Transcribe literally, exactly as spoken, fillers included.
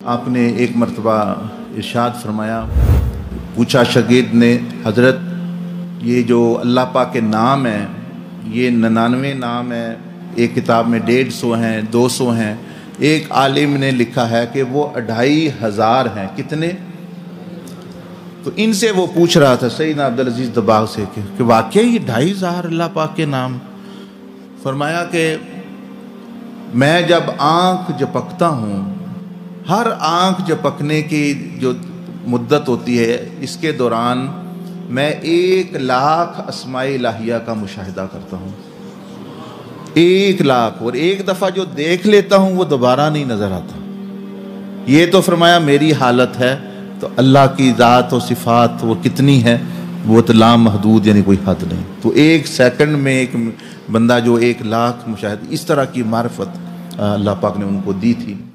आपने एक मरतबा इरशाद फरमाया, पूछा शागिर्द ने, हज़रत ये जो अल्लाह पाक के नाम हैं ये निन्यानवे नाम हैं, एक किताब में डेढ़ सौ हैं, दो सौ हैं, एक आलिम ने लिखा है कि वो अढ़ाई हज़ार हैं। कितने? तो इनसे वो पूछ रहा था सैयदना अब्दुल अजीज़ दबाग से कि, कि वाकई ये ढाई हज़ार अल्लाह पाक के नाम। फरमाया कि मैं जब आँख झपकता हूँ, हर आँख झपकने की जो मुद्दत होती है इसके दौरान मैं एक लाख अस्माए इलाहिया का मुशाहिदा करता हूँ, एक लाख। और एक दफ़ा जो देख लेता हूँ वो दोबारा नहीं नज़र आता। ये तो फरमाया मेरी हालत है, तो अल्लाह की ज़ात और सिफ़ात वो कितनी है, वो तो लामहदूद, यानी कोई हद नहीं। तो एक सेकंड में एक बंदा जो एक लाख मुशाहिदा, इस तरह की मार्फत अल्लाह पाक ने उनको दी थी।